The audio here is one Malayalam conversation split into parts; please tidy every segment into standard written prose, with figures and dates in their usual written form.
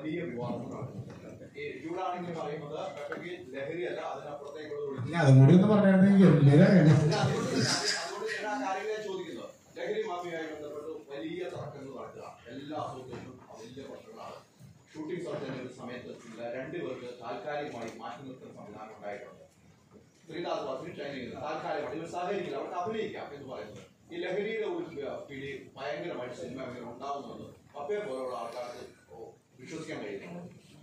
വലിയ വിവാദങ്ങൾ നടക്കുന്നുണ്ട്. ഇവിടാണെങ്കിൽ പറയുന്നത് പെപ്പയ്ക്ക് ലഹരിയല്ല, അതിനപ്പുറത്തേക്കുള്ള അതും കൂടി ഒന്ന് പറഞ്ഞായിരുന്നെങ്കിൽ അതുകൊണ്ട് ഞാൻ കാര്യങ്ങളെ ചോദിക്കുന്നത്. ലഹരി മാഫിയുമായി ബന്ധപ്പെട്ട് വലിയ തർക്കങ്ങൾ നടക്കുക, എല്ലാ അസോസിയേഷനും വലിയ പ്രശ്നങ്ങളാണ്. ഷൂട്ടിംഗ് സർജന് ഒരു സമയത്ത് 2 പേർക്ക് താൽക്കാലികമായി മാറ്റി നിർത്തുന്ന സംവിധാനം ഉണ്ടായിട്ടുണ്ട്. ശ്രീനാഥ് വാസിനും ഷൈനിങ്ങിനും താൽക്കാലികമായി ഇവർ സഹകരിക്കില്ല, അവർക്ക് അഭിനയിക്കാം എന്ന് പറയുന്നത്. ഈ ലഹരിയുടെ ഒരു പിടി ഭയങ്കരമായിട്ട് സിനിമ അങ്ങനെ ഉണ്ടാകുന്നത് പപ്പയെ പോലുള്ള ആൾക്കാർക്ക് വിശ്വസിക്കാൻ കഴിയുന്നു.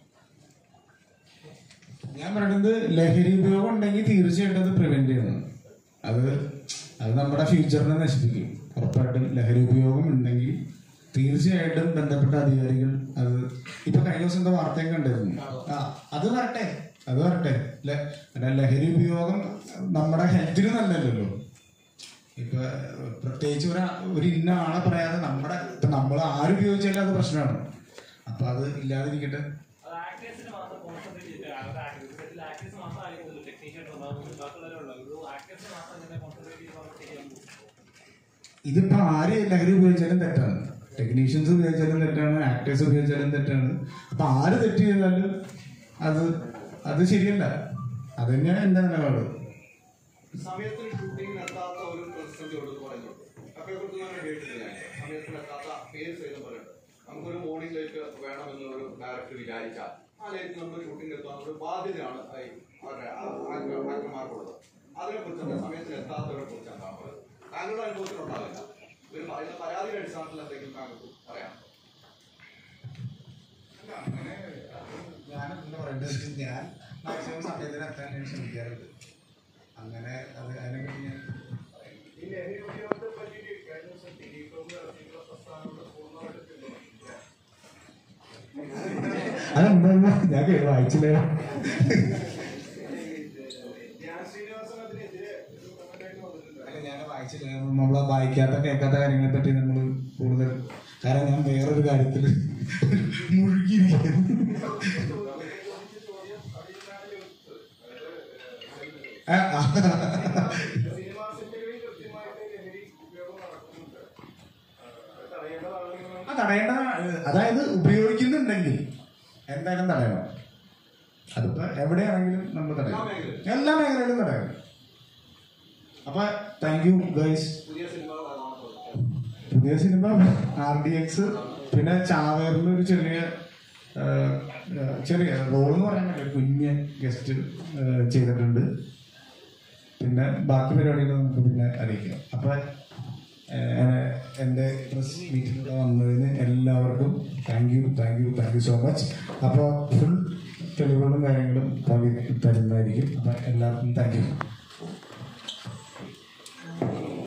ഞാൻ പറയുന്നത് ലഹരി ഉപയോഗം ഉണ്ടെങ്കിൽ തീർച്ചയായിട്ടും അത് പ്രിവെന്റ് ചെയ്യണം. അത് നമ്മുടെ ഫ്യൂച്ചറിനെ നശിപ്പിക്കും. ഉറപ്പായിട്ടും ലഹരി ഉപയോഗം ഉണ്ടെങ്കിൽ തീർച്ചയായിട്ടും ബന്ധപ്പെട്ട അധികാരികൾ അത് ഇപ്പൊ കഴിഞ്ഞ ദിവസം എന്താ വാർത്തയൊക്കെ ഉണ്ടായിരുന്നു. അത് വരട്ടെ ലഹരി ഉപയോഗം നമ്മുടെ ഹെൽത്തിന് നല്ലല്ലോ. ഇപ്പൊ പ്രത്യേകിച്ച് ഒരു ഇന്ന ആളെ പറയാതെ നമ്മൾ ആരുപയോഗിച്ചാലും അത് പ്രശ്നമാണ്. അപ്പൊ അത് ഇല്ലാതിരിക്കട്ടെ. ഇതിപ്പോ ആര് ലഹരി ഉപയോഗിച്ചാലും തെറ്റാണ്. ടെക്നീഷ്യൻസ് ഉപയോഗിച്ചാലും തെറ്റാണ്, ആക്ടേഴ്സ് ഉപയോഗിച്ചാലും തെറ്റാണ്. അപ്പൊ ആര് തെറ്റ് ചെയ്താലും അത് ശരിയല്ല. അത് തന്നെയാണ് എന്റെ നിലപാട്. സമയത്തിന് ഷൂട്ടിംഗ് നടത്താത്ത ഒരു പ്രതിസന്ധിയോട് പറയുന്നുണ്ട്. അപ്പോഴെക്കുറിച്ച് ഞാൻ കേട്ടിട്ടില്ല. സമയത്തിന് എത്താത്ത പേര് ചെയ്ത് പറയുന്നത് നമുക്കൊരു മോർണിംഗ് ലൈറ്റ് വേണമെന്നൊരു ഡയറക്ടർ വിചാരിച്ചാൽ ആ ലൈറ്റ് നമ്മൾ ഷൂട്ടിംഗ് എത്താൻ ഒരു ബാധ്യതയാണ് ആക്ടർമാർക്കുള്ളത്. അതിനെക്കുറിച്ച് സമയത്തിന് എത്താത്തവരെ കുറിച്ച് എന്താണ് പറയുന്നത്? താങ്കളുടെ അനുഭവത്തിലുണ്ടാവില്ല. ഇവർ പറയുന്ന പരാതിയുടെ അടിസ്ഥാനത്തിൽ എന്തെങ്കിലും താങ്കൾക്ക് പറയാം? അങ്ങനെ ഞാനെന്താ പറയുന്നത്, ഞാൻ മാക്സിമം സമയത്തിന് എത്താൻ ഞാൻ ശ്രമിക്കാറുണ്ട്. അങ്ങനെ അതിനെപ്പറ്റി ഞാൻ അതെന്താ ഞാൻ വായിച്ചില്ല. ഞാൻ വായിച്ചില്ല. നമ്മളെ വായിക്കാത്ത കേൾക്കാത്ത കാര്യങ്ങളെ പറ്റി നമ്മൾ കൂടുതൽ, കാരണം ഞാൻ വേറൊരു കാര്യത്തിൽ മുഴുകിയിരിക്കുന്നു. തടയേണ്ടതാണ്. അതായത് ഉപയോഗിക്കുന്നുണ്ടെങ്കിൽ എന്തായാലും തടയണം. അതിപ്പോ എവിടെയാണെങ്കിലും നമ്മൾ തടയണം, എല്ലാ മേഖലയിലും തടയണം. അപ്പൊ താങ്ക് യു ഗൈസ്. പുതിയ സിനിമ RDX, പിന്നെ ചാവേറിൽ ഒരു ചെറിയ റോൾ എന്ന് പറയാൻ പറ്റില്ല, കുഞ്ഞ് ഗസ്റ്റ് ചെയ്തിട്ടുണ്ട്. പിന്നെ ബാക്കി പരിപാടികൾ നമുക്ക് പിന്നെ അറിയിക്കാം. അപ്പൊ എൻ്റെ പ്രസ് മീറ്റിലൂടെ വന്നതിന് എല്ലാവർക്കും താങ്ക് യു സോ മച്ച്. അപ്പോൾ ഫുൾ തെളിവുകളും കാര്യങ്ങളും തരുന്നതായിരിക്കും. അപ്പം എല്ലാവർക്കും താങ്ക് യു.